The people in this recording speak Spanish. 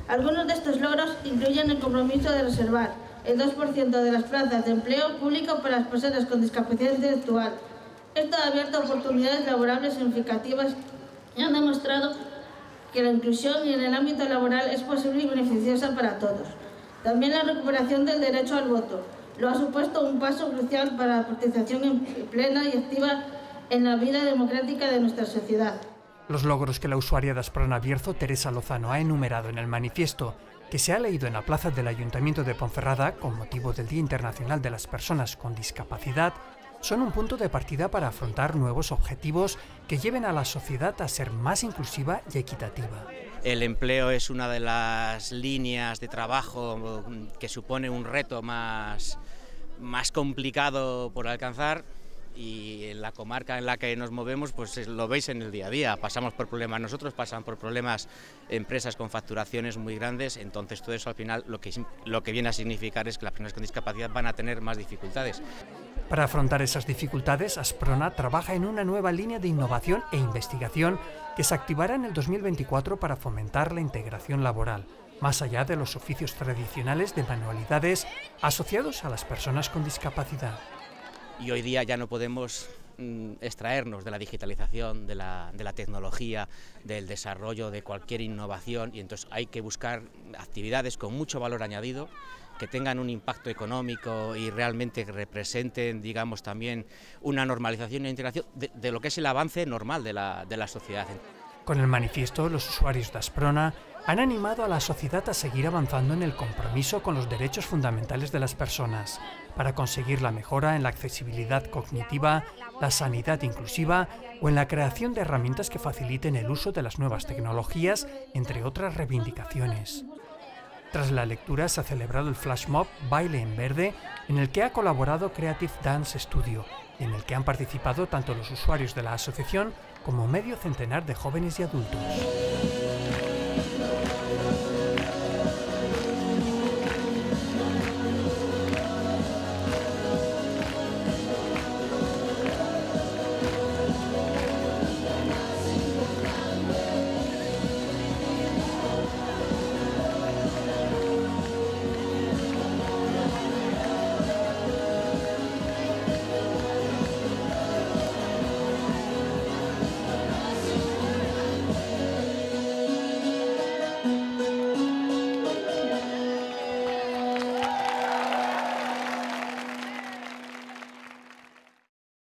Algunos de estos logros incluyen el compromiso de reservar el 2% de las plazas de empleo público para las personas con discapacidad intelectual. Esto ha abierto oportunidades laborables significativas y han demostrado que la inclusión en el ámbito laboral es posible y beneficiosa para todos. También la recuperación del derecho al voto lo ha supuesto un paso crucial para la participación plena y activa en la vida democrática de nuestra sociedad. Los logros que la usuaria de Asprona Bierzo, Teresa Lozano, ha enumerado en el manifiesto que se ha leído en la plaza del Ayuntamiento de Ponferrada con motivo del Día Internacional de las Personas con Discapacidad son un punto de partida para afrontar nuevos objetivos que lleven a la sociedad a ser más inclusiva y equitativa. El empleo es una de las líneas de trabajo que supone un reto más complicado por alcanzar, y en la comarca en la que nos movemos pues lo veis en el día a día, pasamos por problemas nosotros, pasan por problemas empresas con facturaciones muy grandes, entonces todo eso al final lo que viene a significar es que las personas con discapacidad van a tener más dificultades. Para afrontar esas dificultades, Asprona trabaja en una nueva línea de innovación e investigación que se activará en el 2024 para fomentar la integración laboral, más allá de los oficios tradicionales de manualidades asociados a las personas con discapacidad. Y hoy día ya no podemos extraernos de la digitalización, de la tecnología, del desarrollo de cualquier innovación, y entonces hay que buscar actividades con mucho valor añadido, que tengan un impacto económico y realmente que representen, digamos, también una normalización e integración de lo que es el avance normal de la sociedad. Con el manifiesto, los usuarios de Asprona han animado a la sociedad a seguir avanzando en el compromiso con los derechos fundamentales de las personas, para conseguir la mejora en la accesibilidad cognitiva, la sanidad inclusiva o en la creación de herramientas que faciliten el uso de las nuevas tecnologías, entre otras reivindicaciones. Tras la lectura se ha celebrado el flash mob Baile en Verde, en el que ha colaborado Creative Dance Studio, y en el que han participado tanto los usuarios de la asociación como medio centenar de jóvenes y adultos.